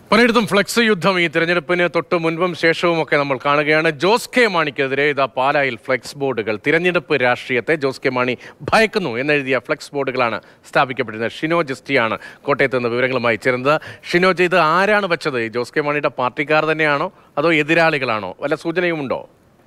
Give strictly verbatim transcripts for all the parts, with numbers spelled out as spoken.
പലയിടത്തും ഫ്ലെക്സ് യുദ്ധം ഈ തിരഞ്ഞെടുപ്പിന് തൊട്ട് മുൻപും ശേഷവും ഒക്കെ നമ്മൾ കാണുകയാണ്. ജോസ് കെ മാണിക്കെതിരെ ഇതാ പാലായിൽ ഫ്ലെക്സ് ബോർഡുകൾ. തിരഞ്ഞെടുപ്പ് രാഷ്ട്രീയത്തെ ജോസ് കെ മാണി ഭയക്കുന്നു എന്നെഴുതിയ ഫ്ലെക്സ് ബോർഡുകളാണ് സ്ഥാപിക്കപ്പെടുന്നത്. ഷിനോജ് എസ്റ്റിയാണ് കോട്ടയത്ത് നിന്ന് വിവരങ്ങളുമായി ചേർന്നത്. ഷിനോജ്, ഇത് ആരാണ് വെച്ചത്? ഈ ജോസ് കെ മാണിയുടെ പാർട്ടിക്കാർ തന്നെയാണോ അതോ എതിരാളികളാണോ? വല്ല സൂചനയുമുണ്ടോ?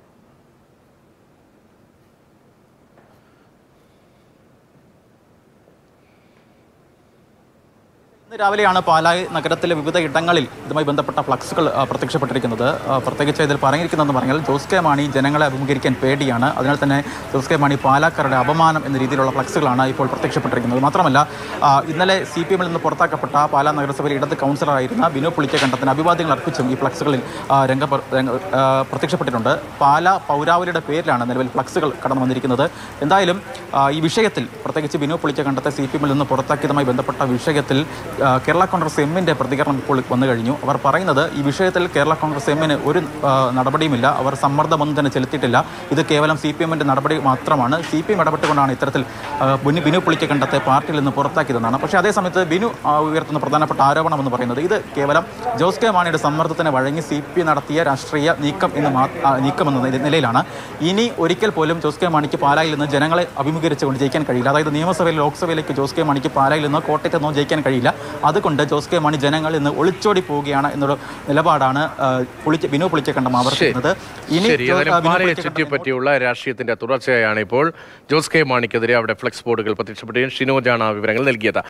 രാവിലെയാണ് പാലായി നഗരത്തിലെ വിവിധ ഇടങ്ങളിൽ ഇതുമായി ബന്ധപ്പെട്ട ഫ്ലക്സുകൾ പ്രത്യക്ഷപ്പെട്ടിരിക്കുന്നത്. പ്രത്യേകിച്ച് ഇതിൽ പറഞ്ഞിരിക്കുന്നതെന്ന് പറഞ്ഞാൽ ജോസ് കെ മാണി ജനങ്ങളെ അഭിമുഖീകരിക്കാൻ പേടിയാണ്, അതിനാൽ തന്നെ ജോസ് കെ മാണി പാലാക്കാരുടെ അപമാനം എന്ന രീതിയിലുള്ള ഫ്ലക്സുകളാണ് ഇപ്പോൾ പ്രത്യക്ഷപ്പെട്ടിരിക്കുന്നത്. മാത്രമല്ല, ഇന്നലെ സി പി എമ്മിൽ നിന്ന് പുറത്താക്കപ്പെട്ട പാലാ നഗരസഭയിൽ ഇടത് കൗൺസിലറായിരുന്ന ബിനു പുളിക്കക്കണ്ടത്തിന് അഭിവാദ്യങ്ങൾ അർപ്പിച്ചും ഈ ഫ്ലക്സുകളിൽ രംഗ പ്രത്യക്ഷപ്പെട്ടിട്ടുണ്ട്. പാലാ പൗരാവലിയുടെ പേരിലാണ് നിലവിൽ ഫ്ലക്സുകൾ കടന്നു വന്നിരിക്കുന്നത്. എന്തായാലും ഈ വിഷയത്തിൽ പ്രത്യേകിച്ച് ബിനു പുളിക്കക്കണ്ടത്തെ സി പി എമ്മിൽ നിന്ന് പുറത്താക്കിയതുമായി ബന്ധപ്പെട്ട വിഷയത്തിൽ കേരള കോൺഗ്രസ് എമ്മിൻ്റെ പ്രതികരണം ഇപ്പോൾ വന്നു കഴിഞ്ഞു. അവർ പറയുന്നത് ഈ വിഷയത്തിൽ കേരള കോൺഗ്രസ് എമ്മിന് ഒരു നടപടിയുമില്ല, അവർ സമ്മർദ്ദമൊന്നും തന്നെ ചെലുത്തിയിട്ടില്ല, ഇത് കേവലം സി പി എമ്മിൻ്റെ നടപടി മാത്രമാണ്, സി പി എം ഇടപെട്ടുകൊണ്ടാണ് ഇത്തരത്തിൽ ബിനു പുളിക്കക്കണ്ടത്തെ പാർട്ടിയിൽ നിന്ന് പുറത്താക്കിയതെന്നാണ്. പക്ഷേ അതേസമയത്ത് ബിനു ഉയർത്തുന്ന പ്രധാനപ്പെട്ട ആരോപണം എന്ന് പറയുന്നത് ഇത് കേവലം ജോസ് കെ മാണിയുടെ സമ്മർദ്ദത്തിന് വഴങ്ങി സി പി നടത്തിയ രാഷ്ട്രീയ നീക്കം എന്ന് നീക്കമെന്ന നിലയിലാണ്. ഇനി ഒരിക്കൽ പോലും ജോസ് കെ മാണിക്ക് പാലായിൽ നിന്ന് ജനങ്ങളെ അഭിമുഖീകരിച്ചുകൊണ്ട് ജയിക്കാൻ കഴിയില്ല. അതായത് നിയമസഭയിൽ ലോക്സഭയിലേക്ക് ജോസ് കെ മാണിക്ക് പാലായിൽ നിന്നോ കോട്ടയത്ത് നിന്നോ ജയിക്കാൻ കഴിയില്ല. അതുകൊണ്ട് ജോസ് കെ മാണി ജനങ്ങളിൽ നിന്ന് ഒളിച്ചോടി പോവുകയാണ് എന്നൊരു നിലപാടാണ് ബിനു പുളിക്കക്കണ്ടം ആവർത്തിക്കുന്നത്. ഇനി ചുറ്റിപ്പറ്റിയുള്ള രാഷ്ട്രീയത്തിന്റെ തുടർച്ചയായാണ് ഇപ്പോൾ ജോസ് കെ മാണിക്കെതിരെ അവിടെ ഫ്ലെക്സ് ബോർഡുകൾ പ്രത്യക്ഷപ്പെടുകയും ഷിനോജാണ് വിവരങ്ങൾ നൽകിയത്.